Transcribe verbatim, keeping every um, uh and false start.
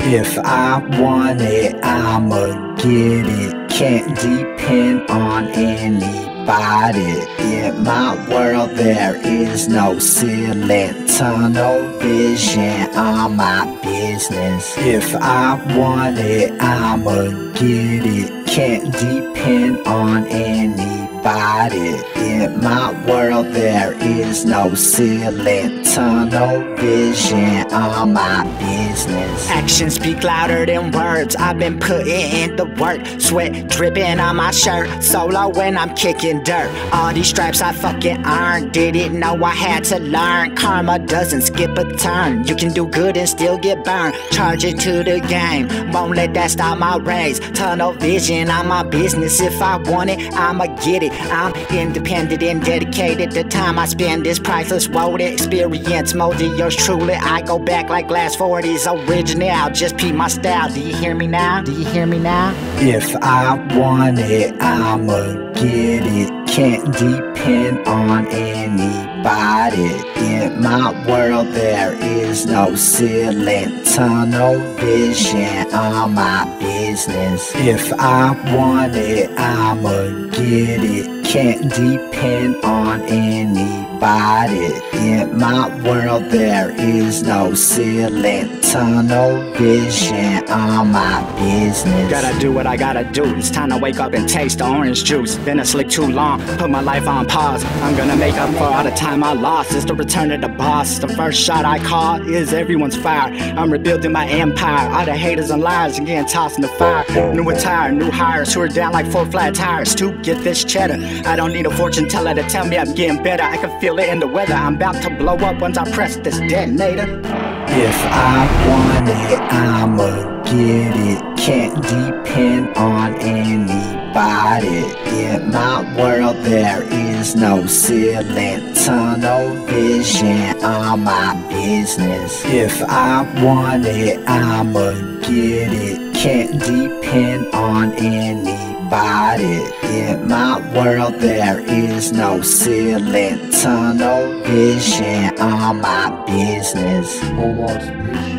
If I want it, I'ma get it. Can't depend on anybody. In my world there is no ceiling. Tunnel vision on my business. If I want it, I'ma get it. Can't depend on anybody. In my world there is no ceiling. Tunnel vision on my business. Actions speak louder than words. I've been putting in the work. Sweat dripping on my shirt. Solo when I'm kicking dirt. All these stripes I fucking earned. Didn't know I had to learn. Karma doesn't skip a turn. You can do good and still get burned. Charge it to the game. Won't let that stop my race. Tunnel vision on my business. If I want it, I'ma get it. I'm independent and dedicated. The time I spend is priceless. Road experience molded yours truly. I go back like glass forties. Original, just peep my style. Do you hear me now? Do you hear me now? If I want it, I'ma get it. Can't depend on anybody. In my world there is no ceiling. Tunnel vision on my business. If I want it, I'ma get it. Can't depend on anybody. In my world there is no ceiling. Tunnel vision on my business. Gotta do what I gotta do. It's time to wake up and taste the orange juice. Been asleep too long, put my life on pause. I'm gonna make up for all the time I lost. It's the return of the boss. The first shot I call is everyone's fire. I'm rebuilding my empire. All the haters and liars are getting tossed in the fire. New attire, new hires who are down like four flat tires to get this cheddar. I don't need a fortune teller to tell me I'm getting better. I can feel it in the weather. I'm about to blow up once I press this detonator. If I want it, I'ma get it. Can't depend on anybody. In my world there is no ceiling. Tunnel vision on my business. If I want it, I'ma get it. Can't depend on anybody. In my world there is no ceiling. Tunnel vision on my business. Whole lots of